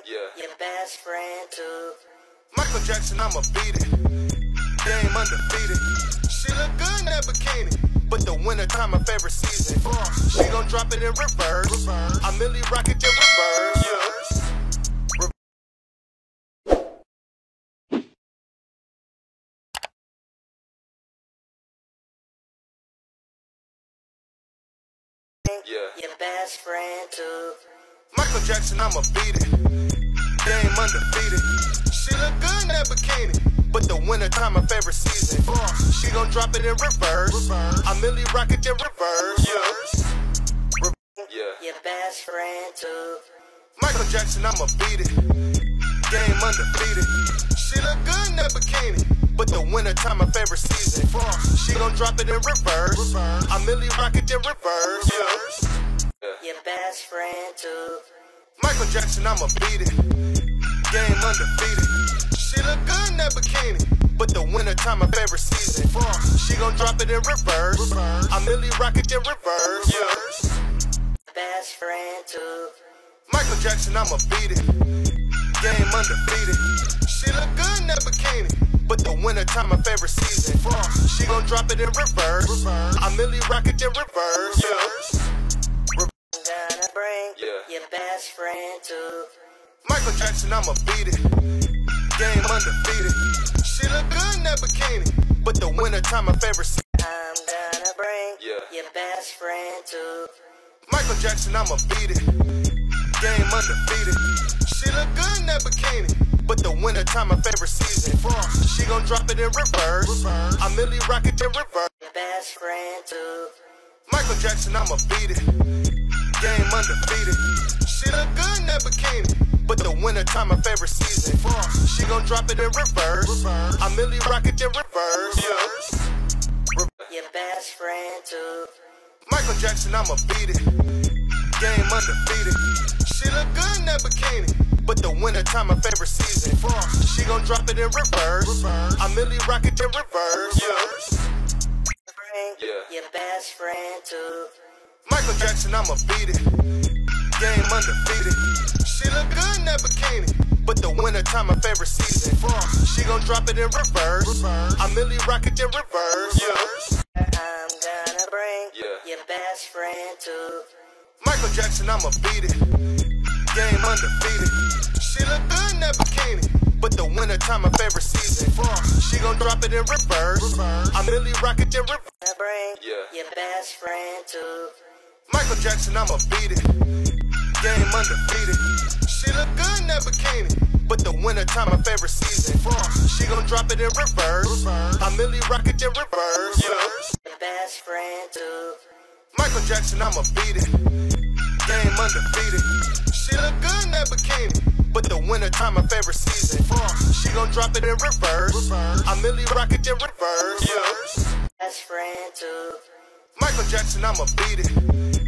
Your best friend too. Michael Jackson, I'ma beat it. Game undefeated. She look good in that bikini, but the winter time my favorite season. She gon' drop it in reverse. I merely rock it in reverse. Your best friend too. Michael Jackson, I'ma beat it. Game undefeated. She look good in that bikini, but the winter time my favorite season. She gon' drop it in reverse. I merely rock it in reverse. Your best friend too. Michael Jackson, I'ma beat it. Game undefeated. She look good in that bikini, but the winter time my favorite season. She gon' drop it in reverse. I merely rock it in reverse. Your best friend too. Michael Jackson, I'ma beat it. Game undefeated. She look good in that bikini, but the winter time my favorite season. She gon' drop it in reverse. I merely rock it in reverse. Best friend too. Michael Jackson, I'ma beat it. Game undefeated. She look good in that bikini, but the winter time my favorite season. She gon' drop it in reverse. I merely rock it in reverse. I'm gonna bring your best friend too. Michael Jackson, I'ma beat it. Game undefeated. She look good in that bikini, but the winter time my favorite season. I'm gonna bring your best friend too. Michael Jackson, I'ma beat it. Game undefeated. She look good in that bikini, but the winter time my favorite season. She gon' drop it in reverse. I merely rock it in reverse. Your best friend too. Michael Jackson, I'ma beat it. Game undefeated. She look good in that bikini, but the winter time my favorite season. She gon' drop it in reverse. I merely rock it in reverse. Your best friend too. Michael Jackson, I'ma beat it. Game undefeated. She look good in that bikini, but the winter time my favorite season. She gon' drop it in reverse. I merely rock it in reverse. Bring your best friend too. Michael Jackson, I'ma beat it. Game undefeated. She look good in that bikini, but the winter time my favorite season. She gon' drop it in reverse. I merely rock it in reverse. I'm gonna bring your best friend too. Michael Jackson, I'ma beat it. Game undefeated. She look good in that bikini, but the winter time my favorite season. She gon' drop it in reverse. I merely rock it in reverse. Bring your best friend too. Michael Jackson, I'ma beat it. Game undefeated. She look good in that bikini, but the winter time my favorite season. She gon' drop it in reverse. I merely rock it in reverse. Your best friend too. Michael Jackson, I'ma beat it. Game undefeated. She look good in that bikini, but the winter time my favorite season. She gon' drop it in reverse. I merely rock it in reverse. Best friend too. Michael Jackson, I'ma beat it.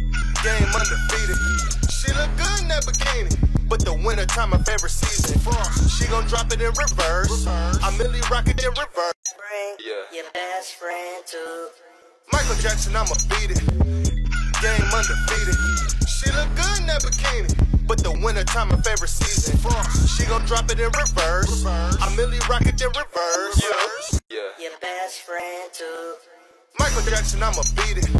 Game undefeated. She look good in that bikini, but the winter time my favorite season. She gon' drop it in reverse. I merely rock it in reverse. Bring your best friend too. Michael Jackson, I'ma beat it. Game undefeated. She look good in that bikini, but the winter time my favorite season. She gon' drop it in reverse. I merely rock it in reverse. Your best friend too. Michael Jackson, I'ma beat it.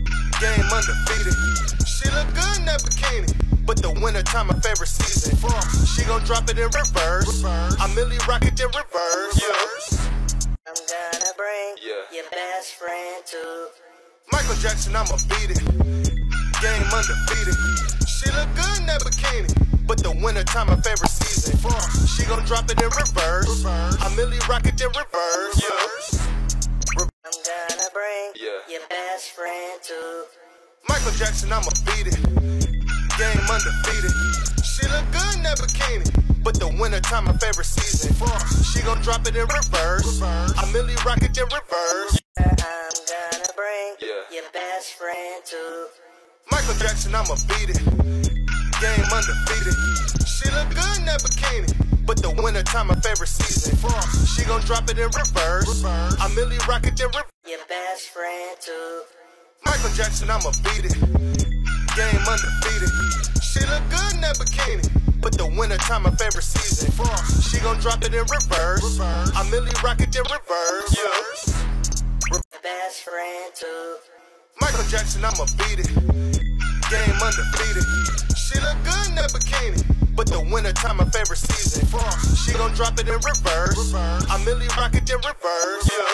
Game undefeated. She look good in that bikini, but the winter time my favorite season. She gon' drop it in reverse. I merely rock it in reverse. I'm gonna bring your best friend too. Michael Jackson, I'ma beat it. Game undefeated. She look good in that bikini, but the winter time my favorite season. She gon' drop it in reverse. I merely rock it in reverse. I'm gonna bring your best friend too. Michael Jackson, I'ma beat it. Game undefeated. She look good in that bikini, but the winter time my favorite season. She gon' drop it in reverse. I merely rock it in reverse. I'm gonna bring your best friend too. Michael Jackson, I'ma beat it. Game undefeated. She look good in that bikini, but the winter time my favorite season. She gon' drop it in reverse. I merely rock it in reverse. Your best friend too. Michael Jackson, I'ma beat it. Game undefeated. She look good in that bikini, but the wintertime my favorite season. She gon' drop it in reverse. I Millie rock it in reverse. Best friend too. Michael Jackson, I'ma beat it. Game undefeated. She look good in that bikini, but the wintertime my favorite season. She gon' drop it in reverse. I Millie rock it in reverse.